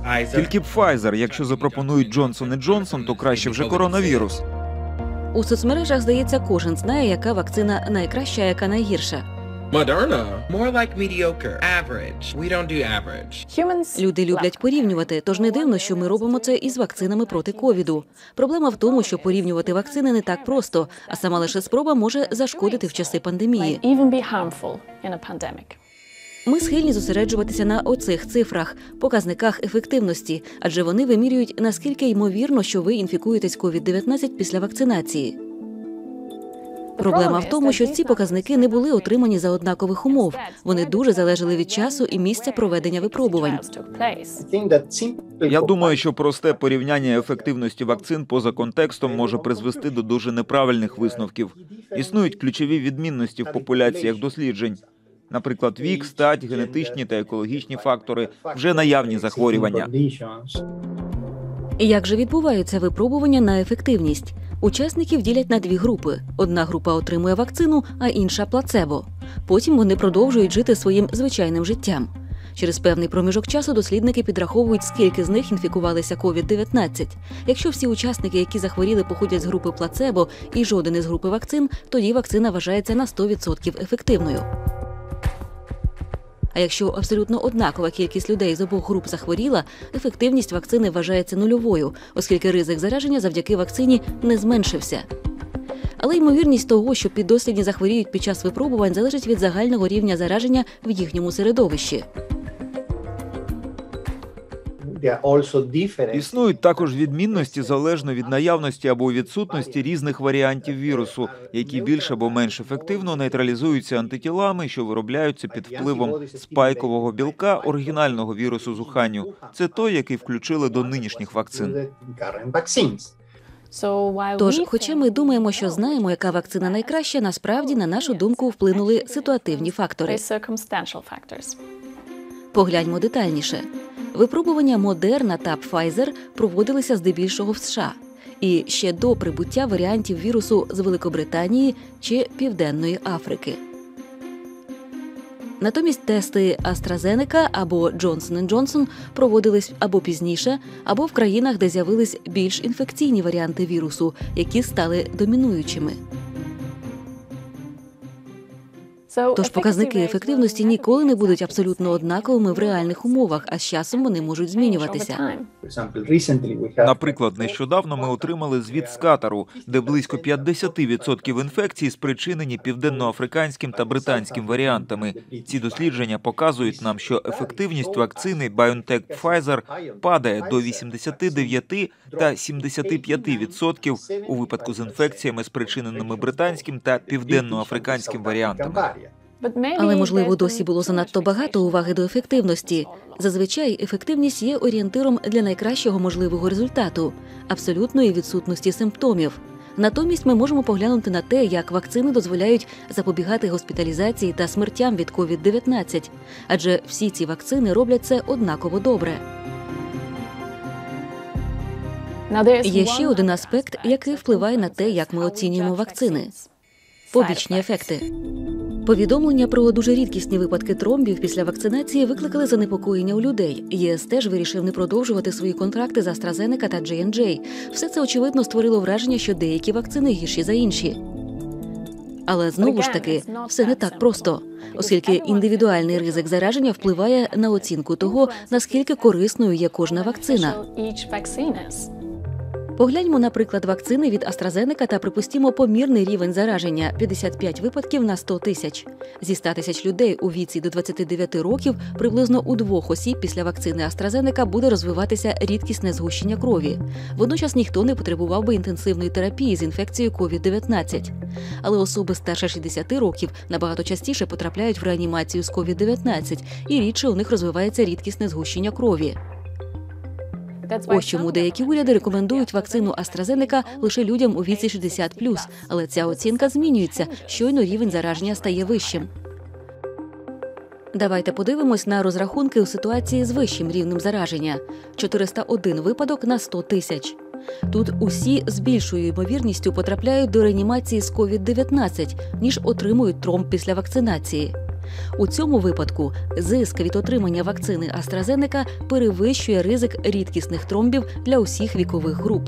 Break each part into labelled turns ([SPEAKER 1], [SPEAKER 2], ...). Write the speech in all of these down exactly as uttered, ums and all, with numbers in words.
[SPEAKER 1] Тільки б Pfizer, якщо запропонують Джонсон і Джонсон, то краще вже коронавірус.
[SPEAKER 2] У соцмережах, здається, кожен знає, яка вакцина найкраща, а яка найгірша.
[SPEAKER 3] Moderna, more like mediocre, average. We don't do average.
[SPEAKER 2] Люди люблять порівнювати, тож не дивно, що ми робимо це із вакцинами проти ковіду. Проблема в тому, що порівнювати вакцини не так просто, а сама лише спроба може зашкодити в часи пандемії. Ми схильні зосереджуватися на оцих цифрах, показниках ефективності, адже вони вимірюють, наскільки ймовірно, що ви інфікуєтесь ковід дев'ятнадцять після вакцинації. Проблема в тому, що ці показники не були отримані за однакових умов. Вони дуже залежали від часу і місця проведення випробувань.
[SPEAKER 1] Я думаю, що просте порівняння ефективності вакцин поза контекстом може призвести до дуже неправильних висновків. Існують ключові відмінності в популяціях досліджень. Наприклад, вік, стать, генетичні та екологічні фактори, вже наявні захворювання.
[SPEAKER 2] Як же відбуваються випробування на ефективність? Учасників ділять на дві групи. Одна група отримує вакцину, а інша – плацебо. Потім вони продовжують жити своїм звичайним життям. Через певний проміжок часу дослідники підраховують, скільки з них інфікувалися ковід дев'ятнадцять. Якщо всі учасники, які захворіли, походять з групи плацебо і жоден із групи вакцин, тоді вакцина вважається на сто відсотків ефективною. А якщо абсолютно однакова кількість людей з обох груп захворіла, ефективність вакцини вважається нульовою, оскільки ризик зараження завдяки вакцині не зменшився. Але ймовірність того, що піддослідні захворіють під час випробувань, залежить від загального рівня зараження в їхньому середовищі.
[SPEAKER 1] Існують також відмінності залежно від наявності або відсутності різних варіантів вірусу, які більш або менш ефективно нейтралізуються антитілами, що виробляються під впливом спайкового білка оригінального вірусу Зуханю. Це той, який включили до нинішніх вакцин.
[SPEAKER 2] Тож, хоча ми думаємо, що знаємо, яка вакцина найкраща, насправді, на нашу думку, вплинули ситуативні фактори. Погляньмо детальніше. Випробування Moderna та Pfizer проводилися здебільшого в США. І ще до прибуття варіантів вірусу з Великобританії чи Південної Африки. Натомість тести AstraZeneca або Johnson і Johnson проводились або пізніше, або в країнах, де з'явились більш інфекційні варіанти вірусу, які стали домінуючими. Тож показники ефективності ніколи не будуть абсолютно однаковими в реальних умовах, а з часом вони можуть змінюватися.
[SPEAKER 1] Наприклад, нещодавно ми отримали звіт з Катару, де близько п'ятдесят відсотків інфекцій спричинені південноафриканським та британським варіантами. Ці дослідження показують нам, що ефективність вакцини BioNTech-Pfizer падає до вісімдесят дев'ять та сімдесят п'ять відсотків у випадку з інфекціями, спричиненими британським та південноафриканським варіантами.
[SPEAKER 2] Але, можливо, досі було занадто багато уваги до ефективності. Зазвичай ефективність є орієнтиром для найкращого можливого результату – абсолютної відсутності симптомів. Натомість ми можемо поглянути на те, як вакцини дозволяють запобігати госпіталізації та смертям від ковід дев'ятнадцять. Адже всі ці вакцини роблять це однаково добре. Є ще один аспект, який впливає на те, як ми оцінюємо вакцини – побічні ефекти. Повідомлення про дуже рідкісні випадки тромбів після вакцинації викликали занепокоєння у людей. ЄС теж вирішив не продовжувати свої контракти з AstraZeneca та джей енд джей. Все це, очевидно, створило враження, що деякі вакцини гірші за інші. Але, знову ж таки, все не так просто, оскільки індивідуальний ризик зараження впливає на оцінку того, наскільки корисною є кожна вакцина. Погляньмо, наприклад, вакцини від AstraZeneca та припустімо помірний рівень зараження – п'ятдесят п'ять випадків на сто тисяч. Зі ста тисяч людей у віці до двадцяти дев'яти років приблизно у двох осіб після вакцини AstraZeneca буде розвиватися рідкісне згущення крові. Водночас ніхто не потребував би інтенсивної терапії з інфекцією ковід дев'ятнадцять. Але особи старше шістдесяти років набагато частіше потрапляють в реанімацію з ковід дев'ятнадцять і рідше у них розвивається рідкісне згущення крові. Ось чому деякі уряди рекомендують вакцину AstraZeneca лише людям у віці шістдесят плюс, але ця оцінка змінюється, щойно рівень зараження стає вищим. Давайте подивимось на розрахунки у ситуації з вищим рівнем зараження – чотириста один випадок на сто тисяч. Тут усі з більшою ймовірністю потрапляють до реанімації з ковід дев'ятнадцять, ніж отримують тромб після вакцинації. У цьому випадку зиск від отримання вакцини AstraZeneca перевищує ризик рідкісних тромбів для усіх вікових груп.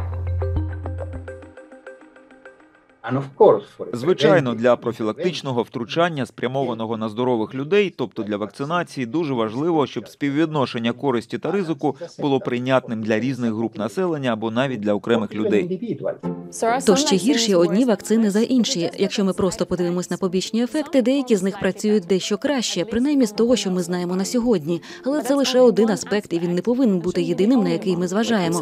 [SPEAKER 1] Звичайно, для профілактичного втручання, спрямованого на здорових людей, тобто для вакцинації, дуже важливо, щоб співвідношення користі та ризику було прийнятним для різних груп населення або навіть для окремих людей.
[SPEAKER 2] Тож ще гірші одні вакцини за інші. Якщо ми просто подивимось на побічні ефекти, деякі з них працюють дещо краще, принаймні з того, що ми знаємо на сьогодні. Але це лише один аспект, і він не повинен бути єдиним, на який ми зважаємо.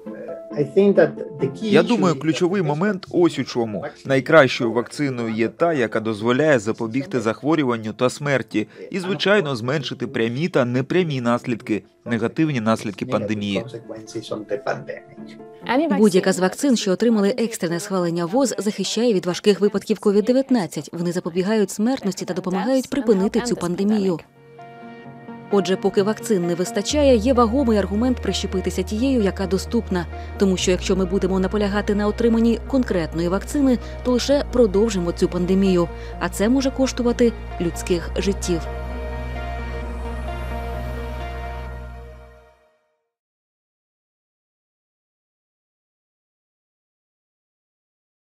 [SPEAKER 1] Я думаю, ключовий момент ось у чому. Найкращою вакциною є та, яка дозволяє запобігти захворюванню та смерті і, звичайно, зменшити прямі та непрямі наслідки, негативні наслідки пандемії.
[SPEAKER 2] Будь-яка з вакцин, що отримали екстрене схвалення ВОЗ, захищає від важких випадків ковід дев'ятнадцять. Вони запобігають смертності та допомагають припинити цю пандемію. Отже, поки вакцин не вистачає, є вагомий аргумент прищепитися тією, яка доступна. Тому що якщо ми будемо наполягати на отриманні конкретної вакцини, то лише продовжимо цю пандемію. А це може коштувати людських життів.